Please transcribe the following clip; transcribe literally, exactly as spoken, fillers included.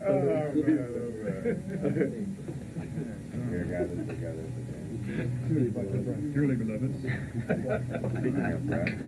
Here, gathered together. Truly beloved. Speaking of breath.